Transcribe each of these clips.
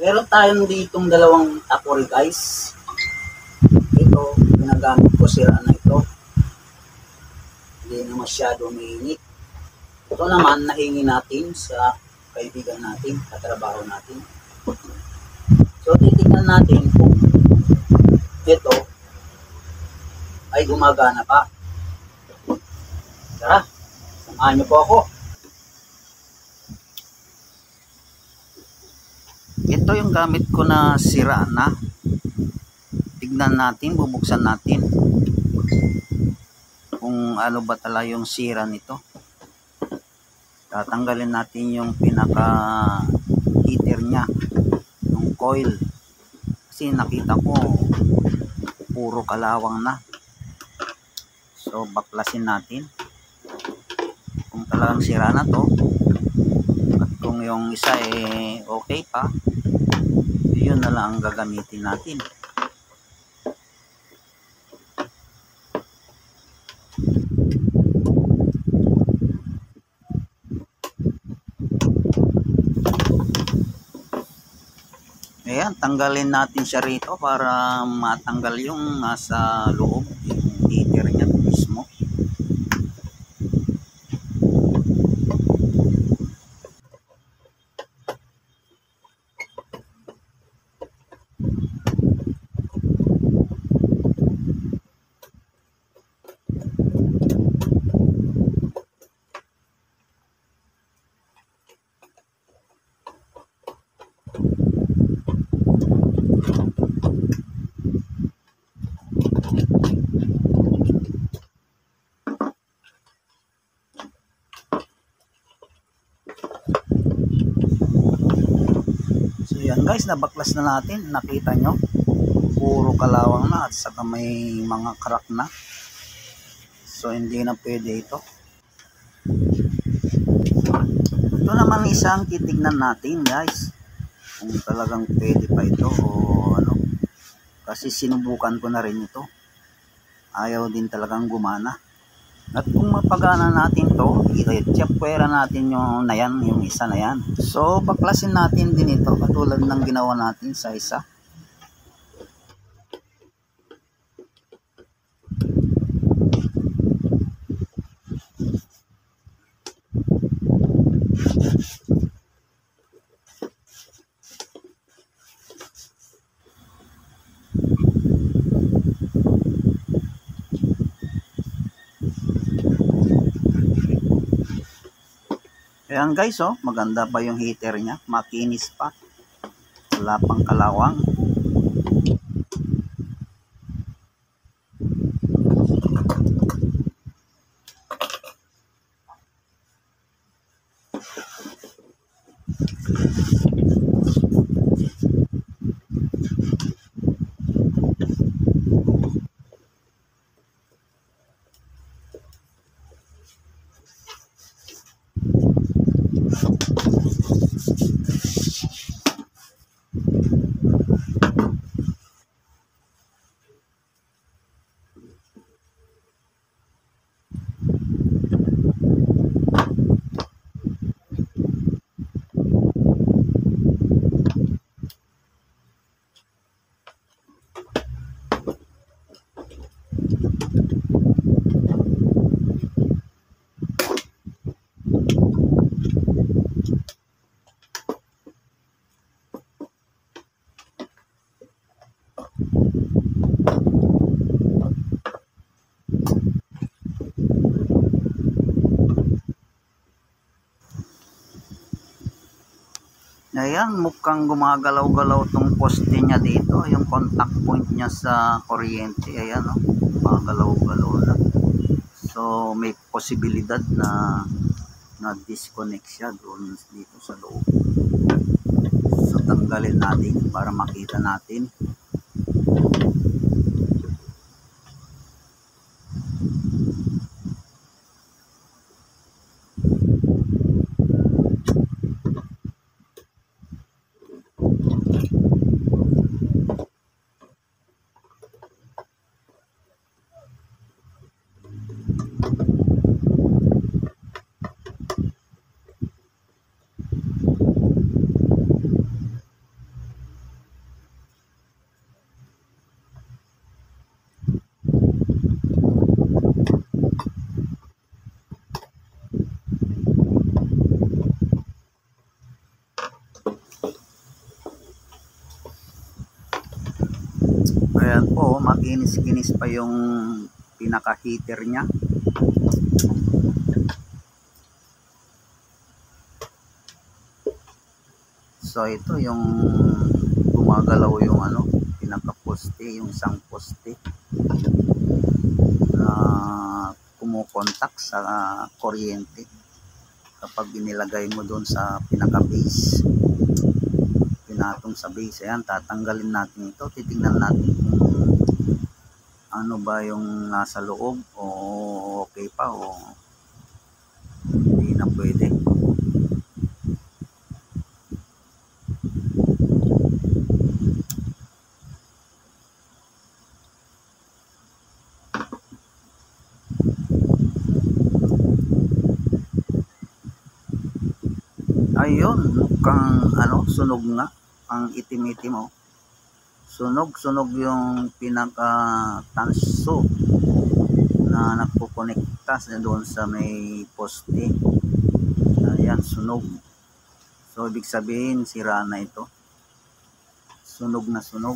Meron tayong ditong dalawang tapori guys. Ito, ginagamit ko, sira na ito. Hindi na masyado mainit. Ito naman, nahingi natin sa kaibigan natin, katrabaho natin. So, titignan natin kung ito ay gumagana pa. Tara, samahan niyo po ako. Ito yung gamit ko na sira na. Tignan natin, bubuksan natin kung ano ba talaga yung sira nito. Tatanggalin natin yung pinaka heater nya, yung coil, kasi nakita ko puro kalawang na. So baklasin natin kung talagang sira na to, at kung yung isa okay pa, yun na lang ang gagamitin natin. Ayan, tanggalin natin siya rito para matanggal yung nasa loob, yung heater niya mismo. So yan guys, nabaklas na natin. Nakita nyo, puro kalawang na at saka may mga crack na. So hindi na pwede ito. Ito naman isang titignan natin guys, kung talagang pwede pa ito o ano. Kasi sinubukan ko na rin ito, ayaw din talagang gumana. At kung mapagana natin to, i-check-pwera natin yung na yan, yung isa na yan. So baklasin natin din ito katulad ng ginawa natin sa isa. Ayan guys, oh, maganda pa yung heater nya, makinis pa, wala pang kalawang. Ayan, mukhang gumagalaw-galaw tong poste niya dito, yung contact point niya sa kuryente. Ayan, oh, gumagalaw-galaw na. So may posibilidad na disconnect siya doon dito sa loob. So tanggalin natin para makita natin. Ayan po, makinis-kinis pa yung pinaka-heater niya. So ito yung gumagalaw yung pinaka-poste, yung isang poste na kumukontak sa kuryente kapag inilagay mo doon sa pinaka-base, pinatong sa base. Ayan, tatanggalin natin ito, titingnan natin kung ano ba yung nasa loob, o okay pa o hindi na pwede. Ayun, mukhang sunog nga ang itim-itim mo. Sunog yung pinaka-tanso na nagpo-connecta doon sa may poste. Ayan, sunog. So ibig sabihin sira na ito. Sunog na sunog.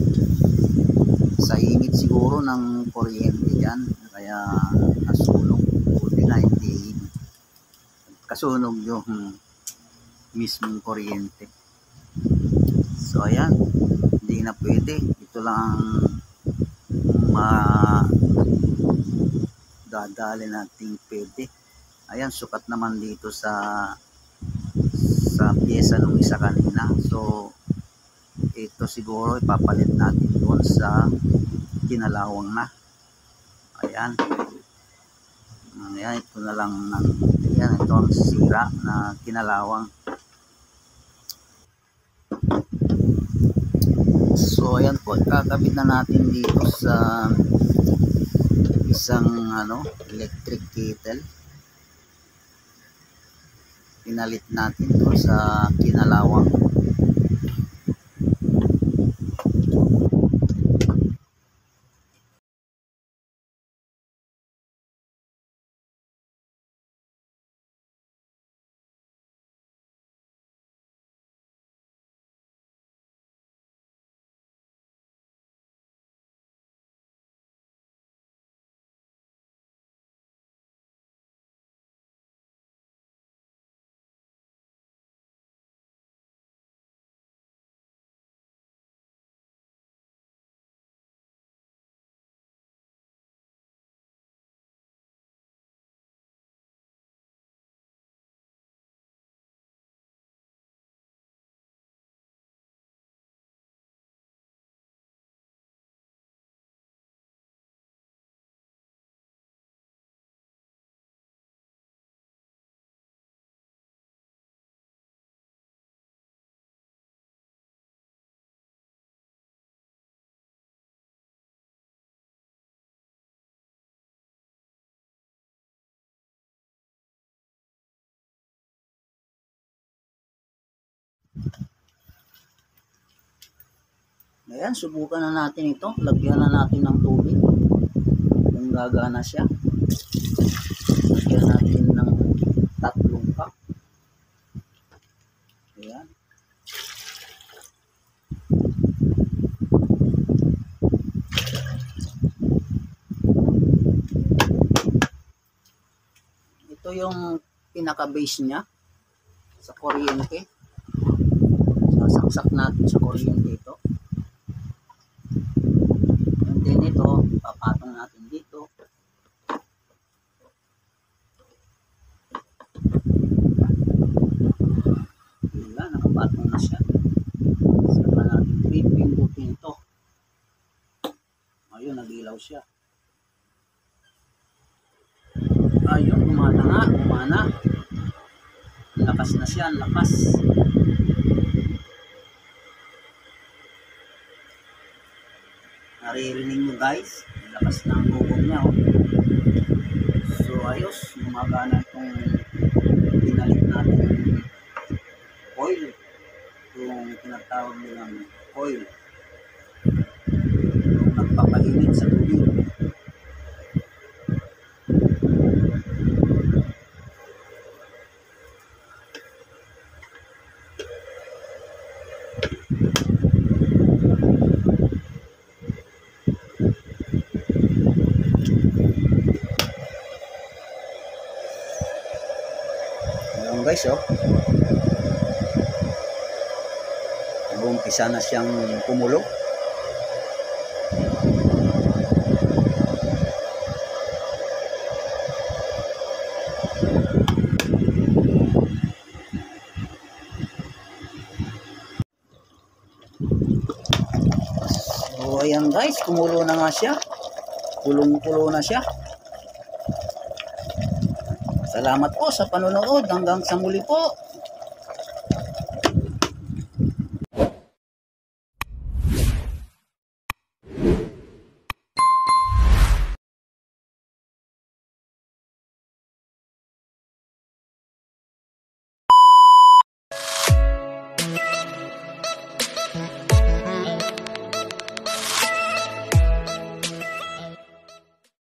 Sa init siguro ng kuryente dyan, kaya nasunog. Buti na hindi kasunog yung mismong kuryente. So ayan, hindi na pwede. Ito lang dadali nating pwede. Ayan, sukat naman dito sa pyesa nung isa kanina. So ito siguro ipapalit natin doon sa kinalawang na. Ayan, ito na lang ito ang sira na kinalawang. So ayan po, kakabit na natin dito sa isang electric kettle. Pinalit natin to sa kinalawang. Ayan, subukan na natin ito. Lagyan na natin ng tubig kung gagana siya. Lagyan natin ng 3 cup. Ayan. Ito yung pinaka-base niya sa kuryente. Sasaksak natin sa kuryente ito. And then ito, papatong natin dito. Ayan, nakapatong na siya. Saka natin pindutin ito. Ayun, nag-ilaw siya. Ayun, gumana. Lakas na siya, lakas. Naririnig nyo guys, lakas ng bubog niya. So ayos, gumagana itong pinalit natin oil. Yung tinatawag nilang oil. Yung nagpapainit sa tubig. guys, oh. Nag-umpisa na siyang kumulo. So, ayan guys, kumulo na nga siya. Kulong-kulo na siya. Salamat po sa panonood. Hanggang sa muli po.